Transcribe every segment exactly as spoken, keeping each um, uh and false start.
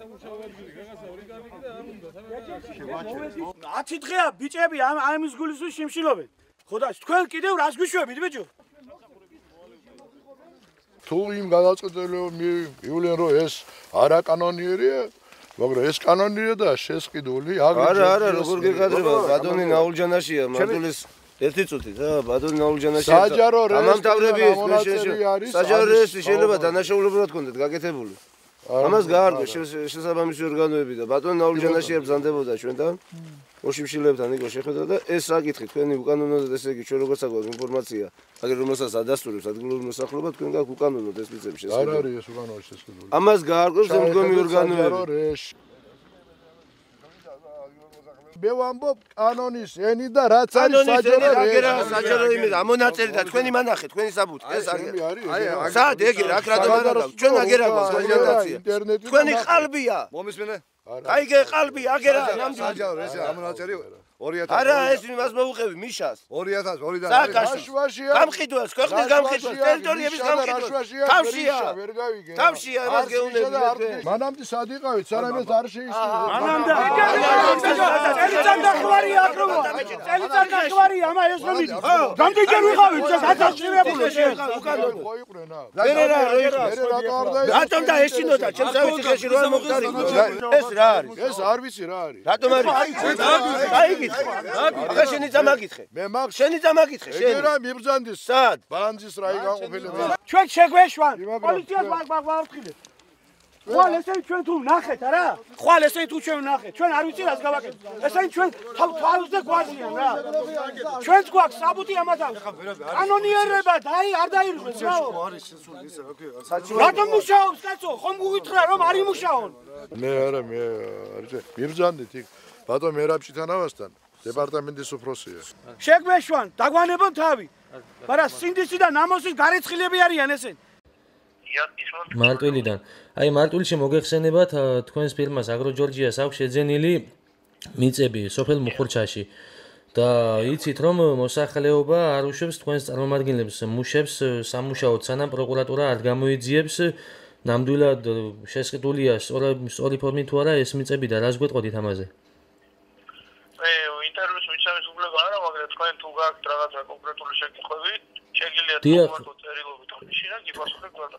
ათი დღეა ბიჭები ამ ამის გულისთვის შიმშილობენ. ხო და თქვენ კიდევ რას გვიშვებით ბიჭო? თუ იმ გადაწყვეტილებამ მივიდნენ რომ ეს არაკანონიერია, მაგრამ ეს კანონიერია და შესყიდული აგრეთვე. არა, არა, როგორ გეკადრება, ბატონი ნაულჯანაშია, მარტვილის ერთი წუთით, რა, ბატონი ნაულჯანაშია. საჯარო ამამთავრები ეს საჯარო რეესტრი შეიძლება დანაშაულებრივად კონდეთ გაკეთებული. ამას გაარკვევს შესაბამისი ორგანოები და ბატონი ნაულჯანაშია ბრძანდებოდა ჩვენთან. ოშიმშილებთან იყო შეხვედრა და ეს საკითხი თქვენი უკანონოდ ესე იგი ჩვენ როგორც აგვაქვს ინფორმაცია, აგერ რომელსაც ადასტურებს ადგილობრივი მოსახლეობა თქვენ გაქვთ უკანონოდ ეს მიწების შესაძლებლობა. არ არის ეს უკანონოდ შესაძლებელი. ამას გაარკვევს მდგომი ორგანოები. მე ვამბობ კანონის ენი და რაც არის საჯარო რეესტრი. საჯარო იმედა ამონაწერი და თქვენი მანახე, თქვენი საბუთი, ეს არის. სად ეგერ აქ რატომ არ აქვს? ჩვენ აგერ აქვს პრეზენტაცია. თქვენი ყალბია. მომისმენე? აიგე ყალბი აგერა ნამდვილად საჯარო ეს ამონაწერი ორი ათასი. არა ეს იმას მოუყევი მიშას. ორი ათასი, ორი და სააკაშია. გამყიდვას, ქვეყნის გამყიდვას, ტერიტორიების გამყიდვას. თავშია. ვერ გავიგე. თავშია მას გეუნები. მანამდე სად იყავით? სანამ ეს არ შეისწირა. მანამდე. წელიწად ნახვარია აკროვა. წელიწად ნახვარია ამა ეს რომ მიდის. რამდენჯერ ვიყავით გადაშრებული შეხა უკანონო. ხო იყვნენ აქ. მერე რა რო იყო? მერე რატო არ დაი? რატომ და ეშინოდა ჩემს ავიციხეში რო არ მოხდარიყო? ეს რა არის? ეს არ ვიცი რა არის. რატომ არის? აიგეთ. ახლა შენი წამაკითხე. მე მაქვს შენი წამაკითხე, შენი. ეგ რა მიბრძანდის? სად? ბანძის რა იგანყოფილება. ჩვენ შეგვეშვან. პოლიციას ვარფრთხილებ. ხვალ ესე ჩვენ თუ ნახეთ არა? ხვალ ესე თუ ჩვენ ნახეთ. ჩვენ არ ვიცი რას გავაკეთეთ. ესე ჩვენ თავზე გვაზიან რა. ჩვენც გვაქვს საბუთი ამათან. კანონიერება დაი არ დაირღვეს რა. არის შესული ისე რა ქვია. რატომ მუშაობს კაცო? ხომ გუვითხრა რომ არ იმუშაონ? მე არა მე არის მიბრძანდით იქ ბატონ მერაბჭითანავასთან დეპარტამენტის უფროსია. შეგვეშვან, დაგვანებონ თავი. მაგრამ სინდისი და ნამოსის გარეცხილები არიან ესენ. მარტვილიდან. აი მარტვილში მოგეხსენებათ თქვენს ფილმას აგროჯორჯიას აქვს შეძენილი მიწები სოფელ მუხურჩაში. და იცით რომ მოსახლეობა არ უშვებს თქვენს წარმომადგენლებს მუშებს სამუშაოდ სანამ პროკურატურა არ გამოიძიებს ნამდვილად შესყიდულია სწორი ფორმით თუ არა ეს მიწები და რას გვეტყოდით ამაზე? მე ინტერვიუს მიცემის უფლება არა, მაგრამ თქვენ თუ გაქვთ რაღაცა კონკრეტული შეკითხვები, შეგიძლიათ მომართოთ წერილობით ხმში და გიპასუხებთ გარდა.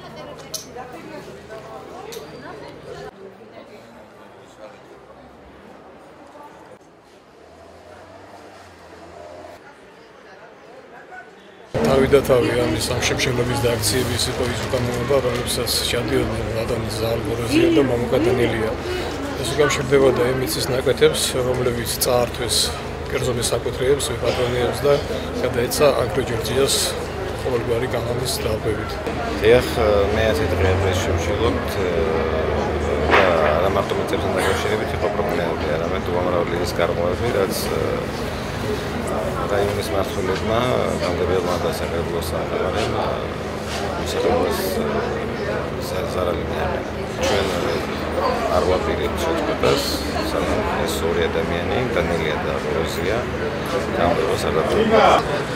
თავი და თავი ამის სამშემშელობის და აქციების იყო ის უკანონობა, რომლებსაც ჩადიოდნენ ბატონი ზალგოროზია და მამუკატანელია. ეს უკავშირდებოდა იმ მიწის ნაკვეთებს, რომლებიც წაართვეს კერძო საკუთრეებს, ბატონიებს და გადაეცა აგროჯორჯიას ყოველგვარი კანონის დაარღვევით. ეხ მე ასეთ დღეებს შევშილობთ და არა მარტო მიწებთან დაკავშირებით იყო პრობლემები, არამედ უამრავი ის გარღვევები, რაც რაიონის მმართველებმა, გამგებელმა და საკრებულოს საყარებმა მსახურობას ზარალი მიაყენა. ჩვენ არ ვაპირებთ შეწყვეტას, სანამ ეს ორი ადამიანი, დანელია და როზია, გამგებელს არ დაბრუნდა.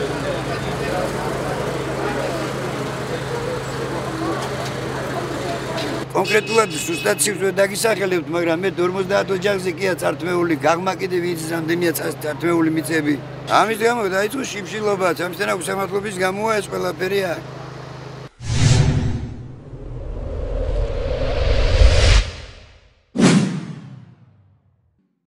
კონკრეტულად ზუსტად ციფრად დაგისახელებთ, მაგრამ მე ორმოცდაათ ოჯახზე კია წართმეული, გაღმა კიდევ იცის რამდენია წართმეული მიწები. ამის გამო დაიწყო შიმშილობა, ამისთან აქვს სამართლობის გამოა ეს ყველაფერი აქ.